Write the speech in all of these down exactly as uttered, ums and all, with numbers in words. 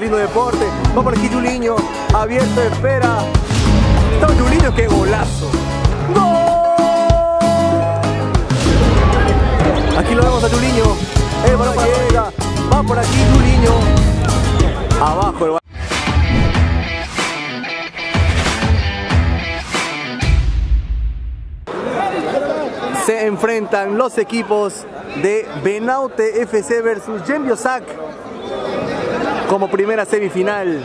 Lindo deporte. Va por aquí Juliño. Abierto, espera. Está Juliño, qué golazo. ¡Gol! Aquí lo vemos a Juliño. El balón llega. Va por aquí Juliño. Abajo el balón. Se enfrentan los equipos de Benaute F C versus Jembiosac como primera semifinal.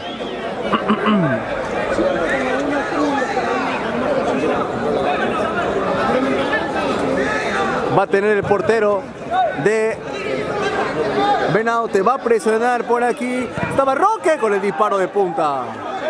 Va a tener el portero de Benaute, va a presionar por aquí. Estaba Roque con el disparo de punta.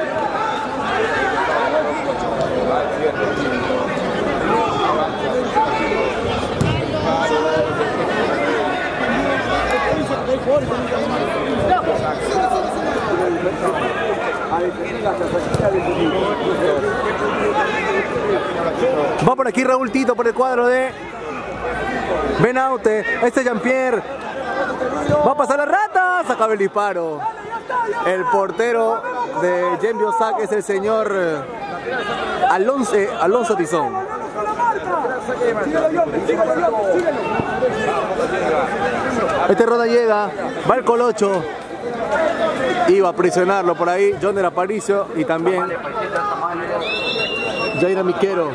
Va por aquí Raúl Tito por el cuadro de Benaute. Este Jean-Pierre va a pasar la rata. Se acaba el disparo. El portero de Jembiosac es el señor Alonso, Alonso Tizón. Este Roda llega, va el Colocho. Iba a presionarlo por ahí John Aparicio y también Jair Miquero.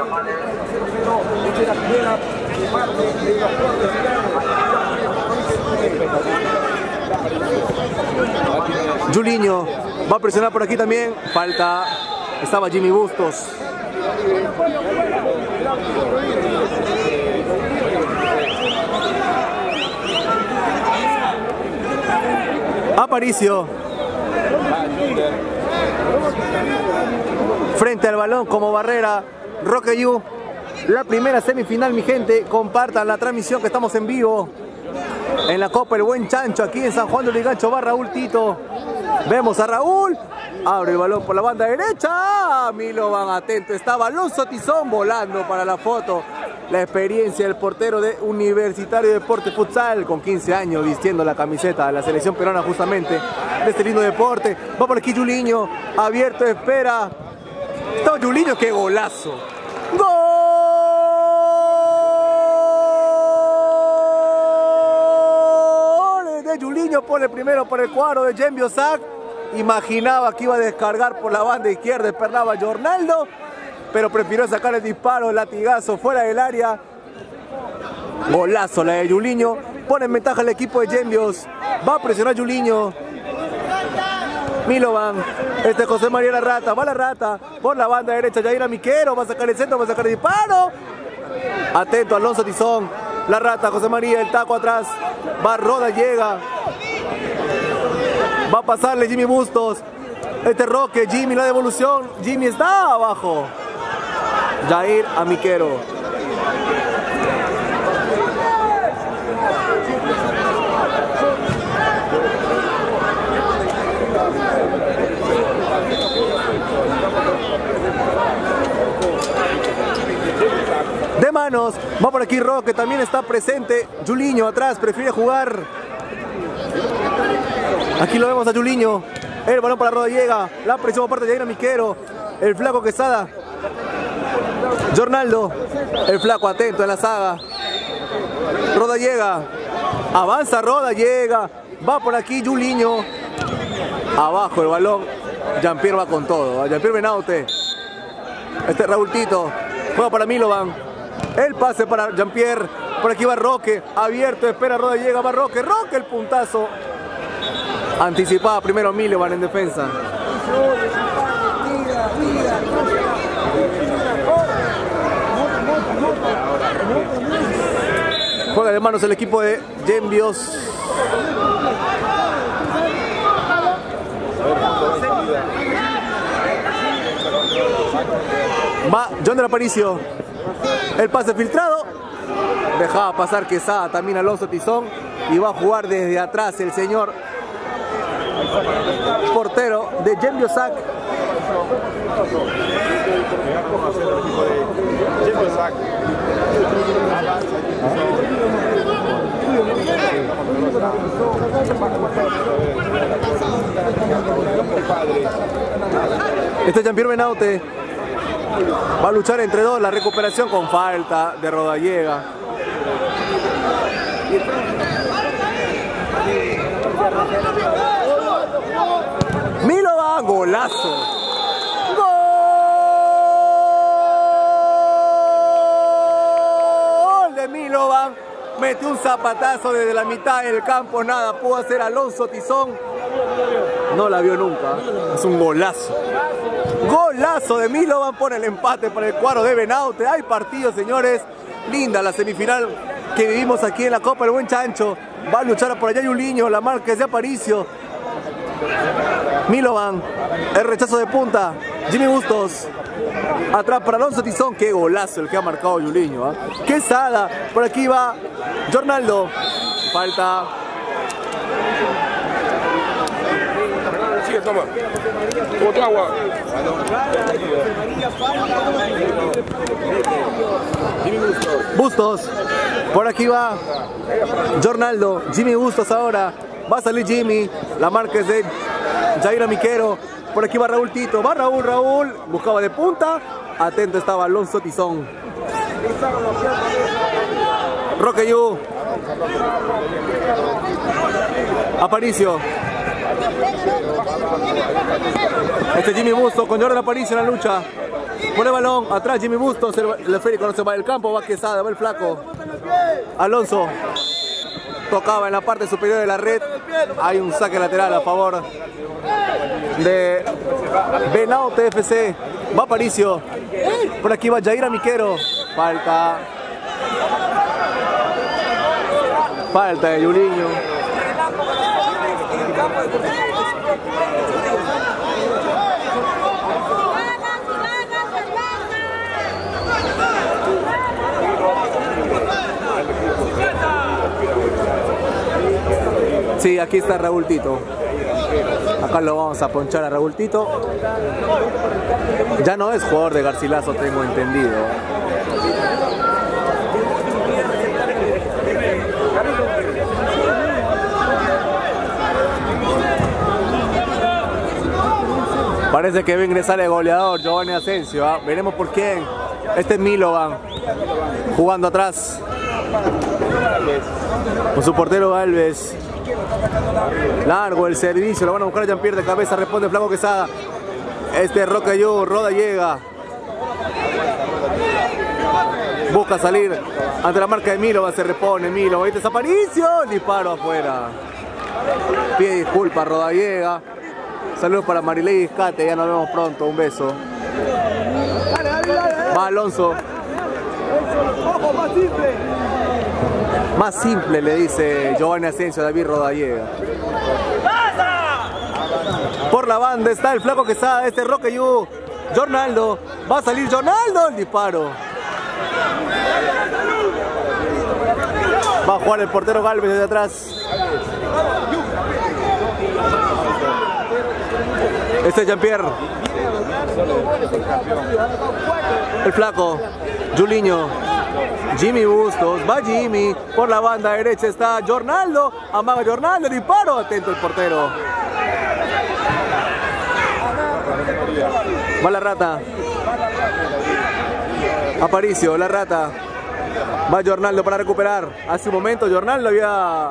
Juliño va a presionar por aquí también. Falta. Estaba Jimmy Bustos. Aparicio. Frente al balón como barrera. Roque Yu. La primera semifinal, mi gente. Compartan la transmisión que estamos en vivo en la Copa El Buen Chancho, aquí en San Juan de Lurigancho. Va Raúl Tito. Vemos a Raúl. Abre el balón por la banda derecha. Milovan atento. Estaba Alonso Tizón volando para la foto. La experiencia del portero de Universitario de Deporte Futsal, con quince años, vistiendo la camiseta de la selección peruana justamente de este lindo deporte. Va por aquí Juliño. Abierto, espera. Está Juliño, qué golazo. ¡Gol! De Juliño pone primero por el cuadro de Jembiosac. Imaginaba que iba a descargar por la banda izquierda, esperaba Jornaldo, pero prefirió sacar el disparo, el latigazo fuera del área. Golazo la de Juliño. Pone en ventaja el equipo de Jembios. Va a presionar Juliño. Milovan. Este es José María La Rata. Va La Rata por la banda derecha. Jair Miquero. Va a sacar el centro. Va a sacar el disparo. Atento Alonso Tizón. La Rata. José María. El taco atrás. Va Roda. Llega. Va a pasarle Jimmy Bustos. Este Roque. Jimmy la devolución. Jimmy está abajo. Jair Miquero. De manos, va por aquí Roque, también está presente. Juliño atrás, prefiere jugar. Aquí lo vemos a Juliño. El balón para Roda llega. La presión por parte de Jair Miquero. El flaco Quesada. Jornaldo. El flaco atento en la saga. Roda llega. Avanza Roda, llega. Va por aquí Juliño. Abajo el balón. Jean-Pierre va con todo. Jean-Pierre Benaute. Este es Raúl Tito. Juega para Milovan. El pase para Jean-Pierre. Por aquí va Roque. Abierto. Espera Roda. Llega. Va Roque. Roque el puntazo. Anticipaba primero Milovan en defensa. Juega de manos el equipo de Jembios. Va John del Aparicio. El pase filtrado. Dejaba pasar Quesada, también Alonso Tizón. Y va a jugar desde atrás el señor portero de Jembiosac. Este Jean-Pierre Benaute va a luchar entre dos, la recuperación con falta de Rodallega. Milovan, golazo. Gol de Milovan. Metió un zapatazo desde la mitad del campo, nada pudo hacer Alonso Tizón. No la vio nunca, es un golazo. Golazo de Milovan, pone el empate para el cuadro de Benaute. Hay partido, señores. Linda la semifinal que vivimos aquí en la Copa del Buen Chancho. Va a luchar por allá Yuliño, la marca es de Aparicio. Milovan, el rechazo de punta. Jimmy Bustos. Atrás para Alonso Tizón. Qué golazo el que ha marcado Yuliño. ¿eh? Quesada. Por aquí va Jornaldo. Falta. Sigue, toma. Otra agua. Bustos. Por aquí va Jornaldo. Jimmy Bustos ahora. Va a salir Jimmy. La marca es de Jair Amiquero. Por aquí va Raúl Tito. Va Raúl, Raúl. Buscaba de punta. Atento estaba Alonso Tizón. Roque Yu. Aparicio. Este Jimmy Bustos con Jordan Aparicio en la lucha. Pone balón. Atrás Jimmy Bustos. El esférico no se va del campo. Va Quesada. Va el flaco. Alonso. Tocaba en la parte superior de la red. Hay un saque lateral a favor de Benaute F C. Va Aparicio. Por aquí va Jair Amiquero. Falta. Falta de Yuliño. Sí, aquí está Raúl Tito. Acá lo vamos a ponchar a Raúl Tito. Ya no es jugador de Garcilaso, tengo entendido. Parece que va a ingresar el goleador Giovanni Asensio. ¿eh? Veremos por quién. Este es Milovan. Jugando atrás. Con su portero Galvez. Largo el servicio, lo van a buscar a Jean-Pierre de cabeza, responde Flaco Quesada. Este es Roque Yu, Roda llega. Busca salir ante la marca de Milovan, se repone Milovan. Ahí está Aparicio, disparo afuera. Pide disculpas, Roda llega. Saludos para Marilei Iscate, ya nos vemos pronto, un beso. Va Alonso. Más simple, le dice Giovanni Asensio a David Rodallega. Por la banda está el Flaco Quesada, este Roque Yu. Jornaldo, va a salir Jornaldo, el disparo. Va a jugar el portero Galvez desde atrás. Este es Jean-Pierre. El Flaco, Yuliño. Jimmy Bustos, va Jimmy, por la banda derecha está Jornaldo, amaga Jornaldo, disparo, atento el portero. Va la rata. Aparicio, la rata. Va Jornaldo para recuperar. Hace un momento Jornaldo había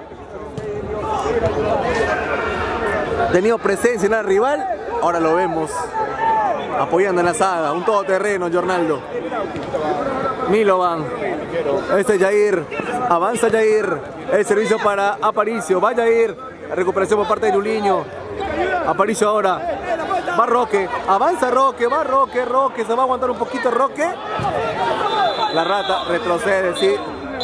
tenido presencia en el rival, ahora lo vemos apoyando en la saga, un todoterreno Jornaldo. Milovan. Este es Jair. Avanza Jair. El servicio para Aparicio. Va Jair. La recuperación por parte de Yuliño. Aparicio ahora. Va Roque. Avanza Roque. Va Roque. Roque. Se va a aguantar un poquito Roque. La rata retrocede, sí.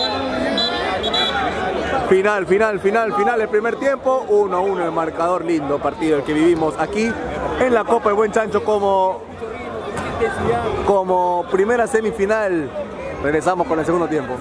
Final, final, final, final. El primer tiempo. uno a uno el marcador. Lindo partido el que vivimos aquí en la Copa del Buen Chancho como, como primera semifinal. Regresamos con el segundo tiempo.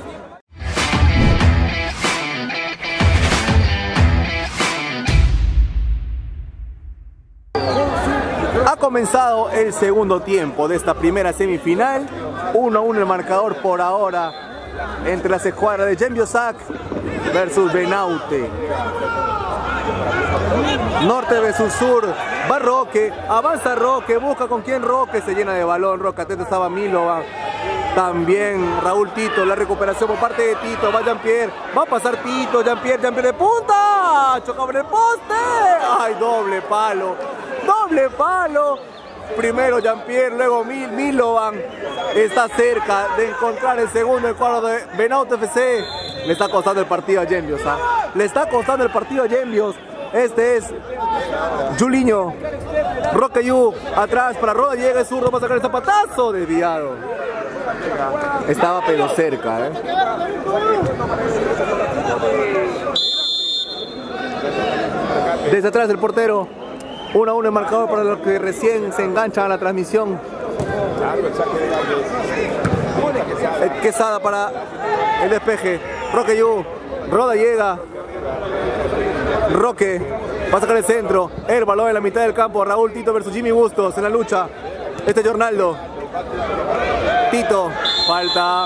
Ha comenzado el segundo tiempo de esta primera semifinal. uno a uno el marcador por ahora entre las escuadras de Jembiosac versus Benaute. Norte versus sur. Va Roque, avanza Roque, busca con quién Roque, se llena de balón. Roque, atento estaba Milovan. También Raúl Tito, la recuperación por parte de Tito. Va Jean-Pierre, va a pasar Tito. Jean-Pierre, Jean-Pierre de punta. Chocaba en el poste. Ay, doble palo. Doble palo. Primero Jean-Pierre, luego Mil, Milovan. Está cerca de encontrar el segundo el cuadro de Benauto F C. Le está costando el partido a Gembios. ¿eh? Le está costando el partido a Gembios. Este es Juliño. Roque Yu atrás para Roda, llega el zurdo, va a sacar el zapatazo. Desviado. Estaba pero cerca. ¿eh? Desde atrás el portero. uno a uno el marcador para los que recién se enganchan a la transmisión. Quesada para el despeje. Roque Yu. Roda llega. Roque va a sacar el centro. El balón en la mitad del campo. Raúl Tito versus Jimmy Bustos en la lucha. Este es Jornaldo. Tito. Falta.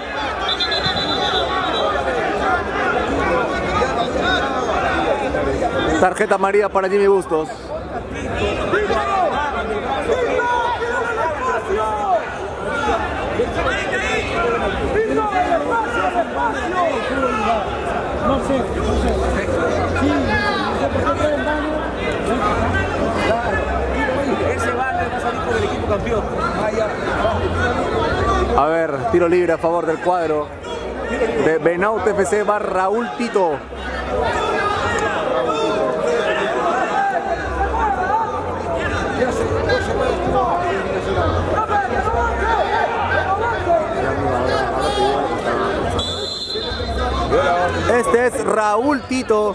Tarjeta amarilla para Jimmy Bustos. No sé, no sé. Sí, no sé por qué traen daño. Ese vale va a salir por el equipo campeón. A ver, tiro libre a favor del cuadro de Benauto F C. Va Raúl Tito. Este es Raúl Tito.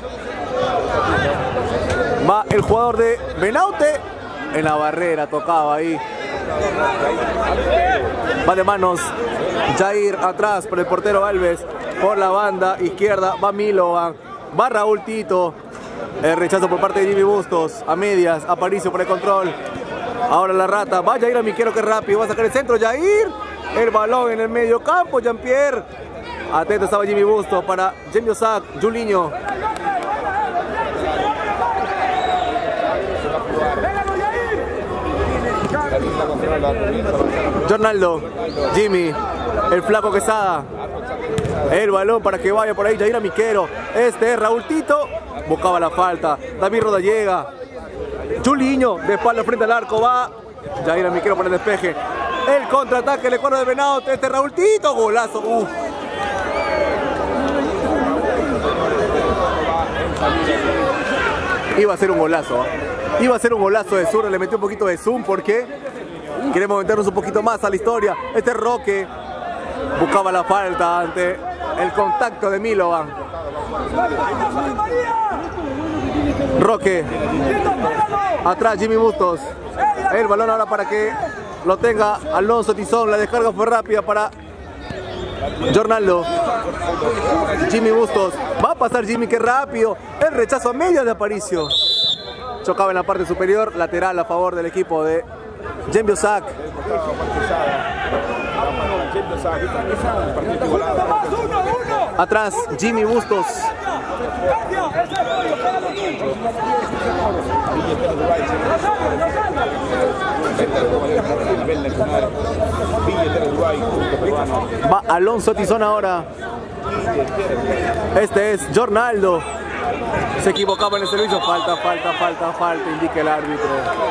Va el jugador de Benaute en la barrera, tocaba ahí. Va de manos Jair atrás por el portero Alves. Por la banda izquierda va Milovan. Va Raúl Tito. El rechazo por parte de Jimmy Bustos. A medias, Aparicio por el control. Ahora la rata. Va Jair a Miquero, que rápido. Va a sacar el centro Jair. El balón en el medio campo. Jean-Pierre. Atento estaba Jimmy Bustos para Jemio Sac. Juliño. Jornaldo. Jimmy. El flaco Quesada. El balón para que vaya por ahí Jair a Miquero. Este es Raúl Tito. Buscaba la falta. David Roda llega. Juliño de espalda frente al arco. Va Jair a Miquero por el despeje. El contraataque, el cuadro de Benauto. Este es Raúl Tito. Golazo. Uf. Iba a ser un golazo. ¿eh? Iba a ser un golazo de sur. Le metió un poquito de zoom porque queremos meternos un poquito más a la historia. Este es Roque. Buscaba la falta ante el contacto de Milovan. Roque. Atrás Jimmy Bustos. El balón ahora para que lo tenga Alonso Tizón. La descarga fue rápida para Jornaldo. Jimmy Bustos. Va a pasar Jimmy, que rápido. El rechazo a media de Aparicio. Chocaba en la parte superior. Lateral a favor del equipo de Jemio Sac. Atrás Jimmy Bustos. Va Alonso Tizón ahora. Este es Jornaldo. Se equivocaba en el servicio. Falta, falta, falta, falta. Indica el árbitro.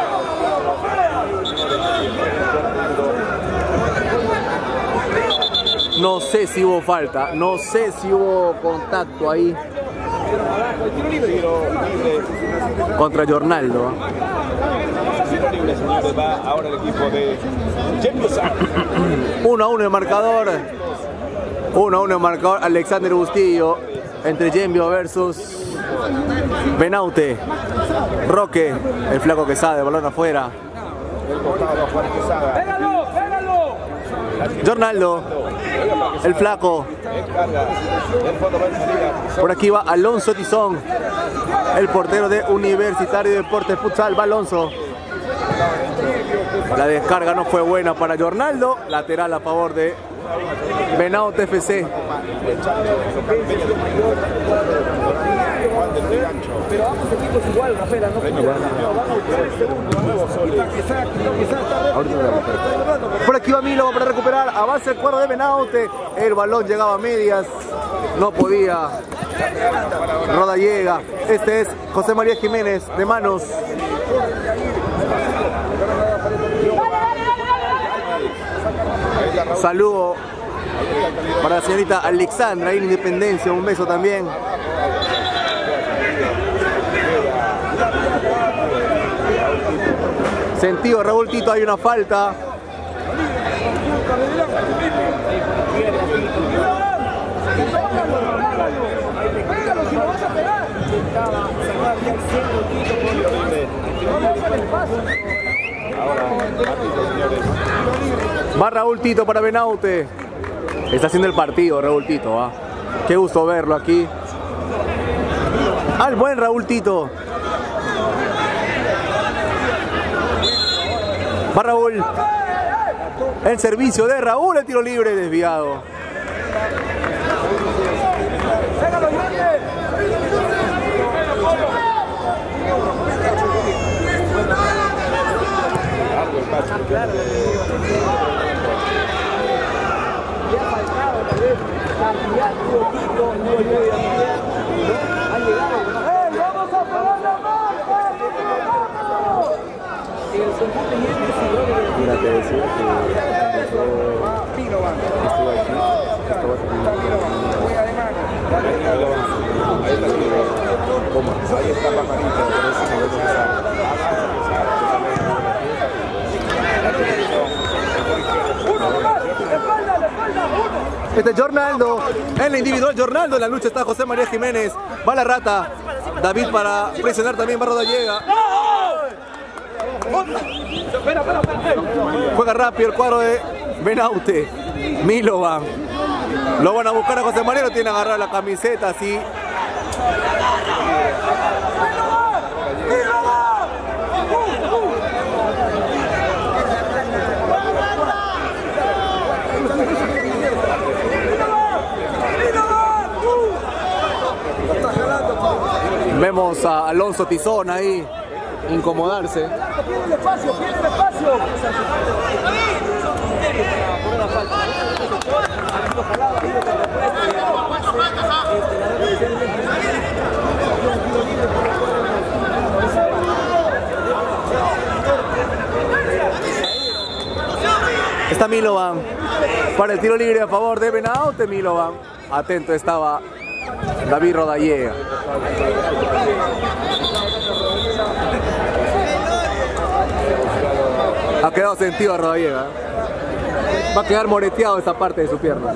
No sé si hubo falta. No sé si hubo contacto ahí contra Jornaldo. Ahora el equipo de uno a uno el marcador. uno a uno el marcador. Alexander Bustillo entre Jemio versus Benaute. Roque, el flaco Quesada, el balón afuera. Jornaldo, el flaco. Por aquí va Alonso Tizón, el portero de Universitario de Deportes Futsal. Va Alonso. La descarga no fue buena para Jornaldo. Lateral a favor de Venaute F C. Pero ambos equipos igual, Rafael, no Por aquí va Milo para recuperar. Avanza el cuadro de Venaute. El balón llegaba a medias. No podía. Roda llega. Este es José María Jiménez de manos. Saludo para la señorita Alexandra ahí en Independencia. Un beso también. Sentido Raúl Tito, hay una falta. Va Raúl Tito para Venaute. Está haciendo el partido Raúl Tito, ¿ah? Qué gusto verlo aquí. Al buen Raúl Tito. Va Raúl. El servicio de Raúl, el tiro libre desviado. Mira, te decía que estuvo aquí, estaba ahí está Pajarito, Este es Jornaldo, en la individual Jornaldo, en la lucha está José María Jiménez, va la rata, David para presionar también, Barro llega. Juega rápido el cuadro de Venaute. Milovan. Lo van a buscar a José María, lo tiene agarrado la camiseta así. Vemos a Alonso Tizón ahí incomodarse. Pierde el espacio, pierde el espacio. Está Milovan para el tiro libre a favor de Venaute. Milovan. Atento estaba David Rodallega. Ha quedado sentido a Rodallega. Va a quedar moreteado esa parte de su pierna.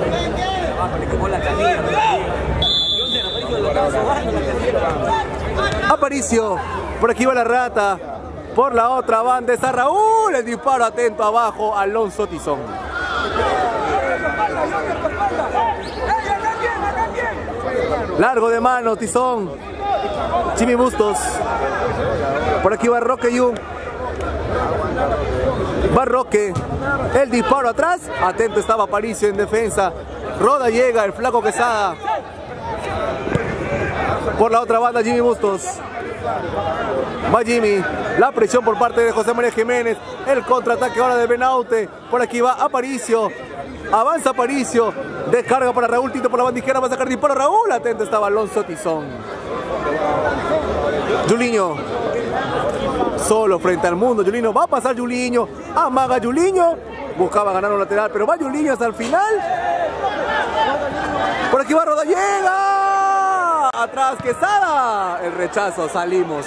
Aparicio. Por aquí va la rata. Por la otra banda está Raúl. El disparo atento abajo. Alonso Tizón. Largo de mano Tizón. Jimmy Bustos. Por aquí va Roque Yu. Va Roque. El disparo atrás. Atento estaba Aparicio en defensa. Roda llega el flaco Quesada. Por la otra banda Jimmy Bustos. Va Jimmy. La presión por parte de José María Jiménez. El contraataque ahora de Venaute. Por aquí va Aparicio. Avanza Aparicio. Descarga para Raúl Tito por la banda izquierda. Va a sacar disparo Raúl. Atento estaba Alonso Tizón. Juliño. Solo frente al mundo. Juliño. Va a pasar Juliño. Amaga Juliño. Buscaba ganar un lateral. Pero va Juliño hasta el final. Por aquí va Rodallega. Atrás Quesada. El rechazo. Salimos.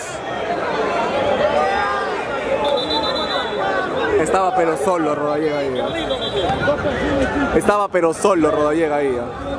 Estaba pero solo Rodallega ahí. Estaba pero solo Rodallega ahí.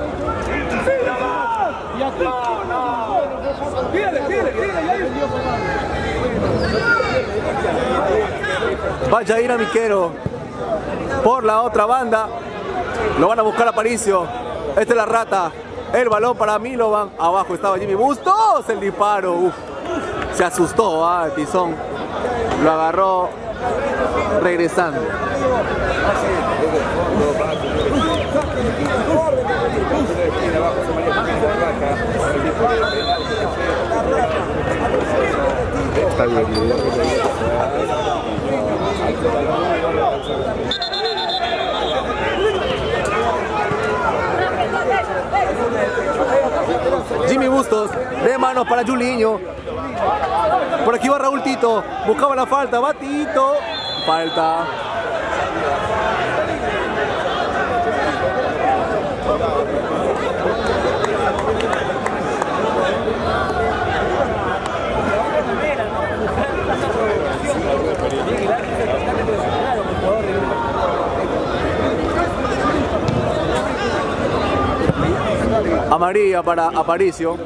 Va Jair Amiquero. Por la otra banda. Lo van a buscar a Aparicio. Esta es la rata. El balón para Milovan. Abajo estaba Jimmy Bustos. El disparo. Uf. Se asustó, ah, Tizón. Lo agarró regresando. Está bien, Jimmy Bustos, de manos para Juliño. Por aquí va Raúl Tito, buscaba la falta, va Tito. Falta. Amarilla para Aparicio.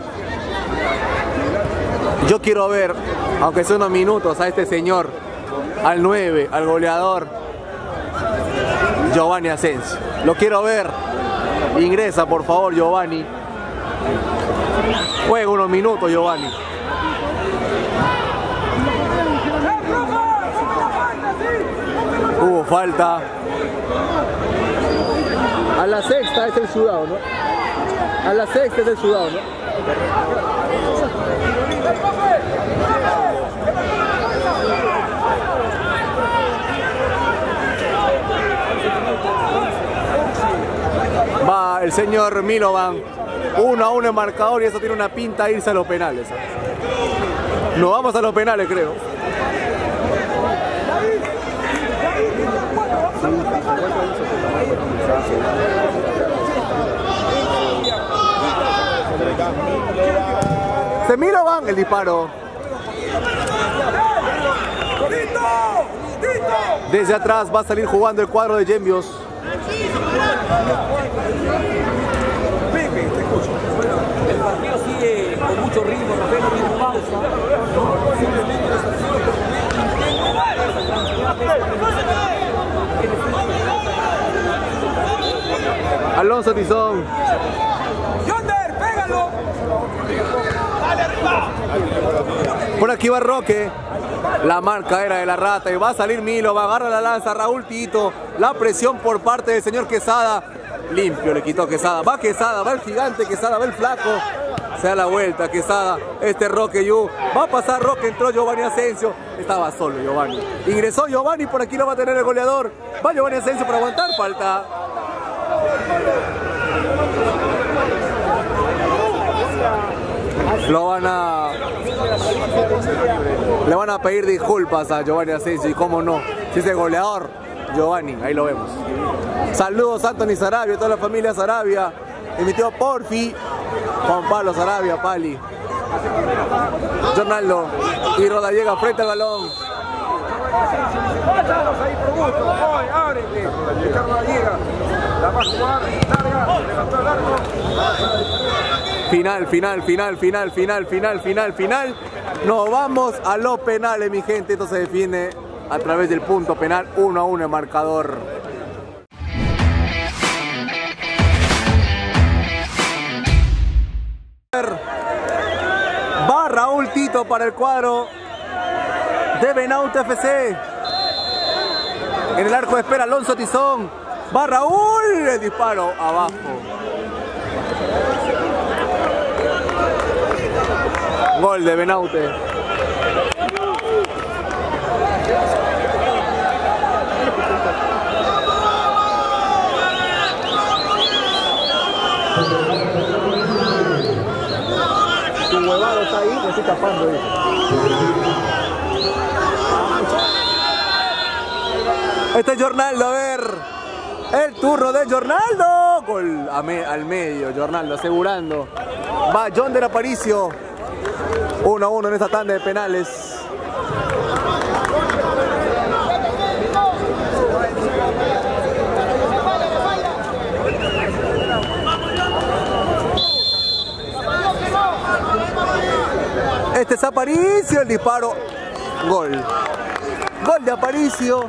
Yo quiero ver, aunque sea unos minutos, a este señor, al nueve, al goleador Giovanni Asensio. Lo quiero ver. Ingresa, por favor, Giovanni. Juega unos minutos, Giovanni. Hubo falta. A la sexta es el sudado, ¿no? A la sexta es el sudado, ¿no? Va el señor Milovan. Uno a uno en marcador y eso tiene una pinta a irse a los penales. Nos vamos a los penales, creo. Se Milovan, el disparo. Desde atrás va a salir jugando el cuadro de Gembios. El partido sigue con mucho ritmo, no tengo ni pausa. Alonso Tizón. ¡Yonder, pégalo! Por aquí va Roque. La marca era de la rata y va a salir Milo, va a agarrar la lanza Raúl Tito. La presión por parte del señor Quesada. Limpio le quitó Quesada. Va Quesada, va el gigante Quesada, va el flaco. Se da la vuelta Quesada. Este Roque Yu. Va a pasar Roque, entró Giovanni Asensio. Estaba solo Giovanni. Ingresó Giovanni, por aquí lo va a tener el goleador. Va Giovanni Asensio para aguantar. Falta. Lo van a... Le van a pedir disculpas a Giovanni Asensio y cómo no. Si es el goleador, Giovanni, ahí lo vemos. Saludos a Anthony Sarabia, toda la familia Sarabia. Y mi tío Porfi, Juan Pablo Sarabia, Pali. Ronaldo. Y Roda llega frente al balón. Final, final, final, final, final, final, final, final. Nos vamos a los penales, mi gente. Esto se define a través del punto penal, uno a uno el marcador. Va Raúl Tito para el cuadro de Benauta F C. En el arco de espera Alonso Tizón. Va Raúl, el disparo abajo. Gol de Benaute. Tu huevado está ahí, me estoy tapando ahí. Este es Jornaldo, a ver. El turno de Jornaldo. Gol a me, al medio, Jornaldo asegurando. Va Yonder Aparicio. uno a uno en esta tanda de penales. Este es Aparicio, el disparo. Gol. Gol de Aparicio.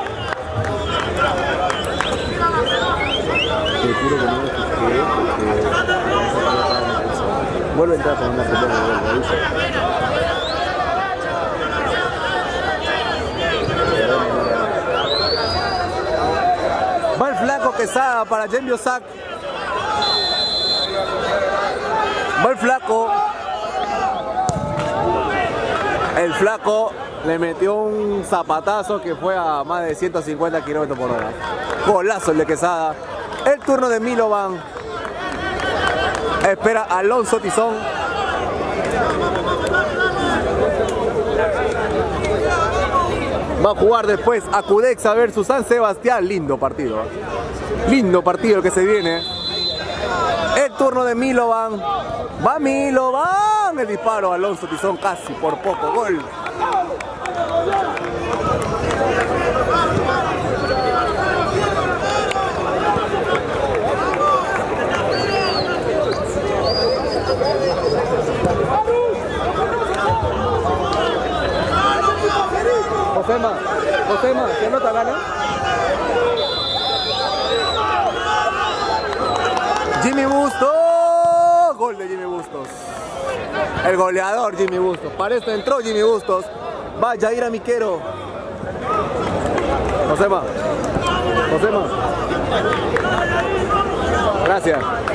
Te juro que no me fijé porque... Vuelve a entrar con una pelota de gol, Va el flaco Quesada para Jembio Sac. Va el flaco. El flaco le metió un zapatazo que fue a más de ciento cincuenta kilómetros por hora. Golazo el de Quesada. El turno de Milovan. Espera Alonso Tizón. Va a jugar después Acudexa versus San Sebastián. Lindo partido. Lindo partido el que se viene. El turno de Milovan. Va Milovan. El disparo Alonso Tizón casi por poco. Gol. Josema, Josema, ¿qué nota gana? Jimmy Bustos, gol de Jimmy Bustos. El goleador Jimmy Bustos. Para esto entró Jimmy Bustos. Va Jair Amiquero. Josema, Josema. Gracias.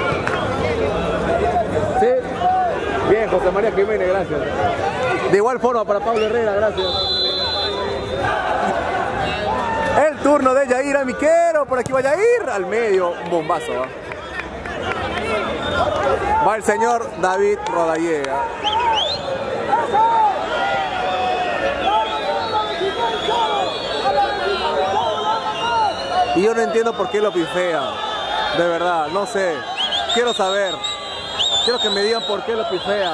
¿Sí? Bien, José María Jiménez, gracias. De igual forma para Pablo Herrera, gracias. El turno de Jair Amiquero, por aquí va Jair, al medio, un bombazo. ¿eh? Va el señor David Rodallega. Y yo no entiendo por qué lo pifea, de verdad, no sé, quiero saber, quiero que me digan por qué lo pifea.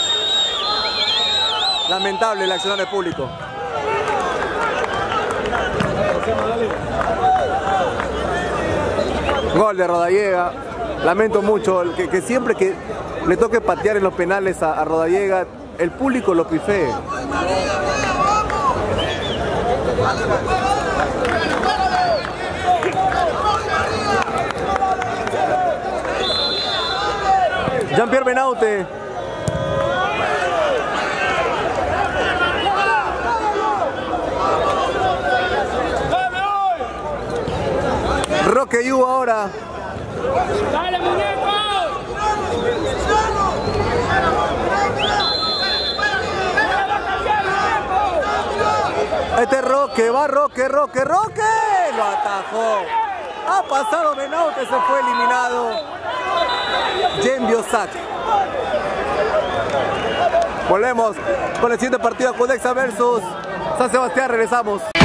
Lamentable el accionar del público. Gol de Rodallega. Lamento mucho que, que siempre que le toque patear en los penales a, a Rodallega, el público lo pifee. Jean-Pierre Benaute. Roque Yu ahora. ¡Dale, muñeco! Este Roque, va Roque, Roque, Roque. Lo atajó. Ha pasado Benaute, se fue eliminado. Jembio Sac. Volvemos con el siguiente partido, Acudexa versus San Sebastián. Regresamos.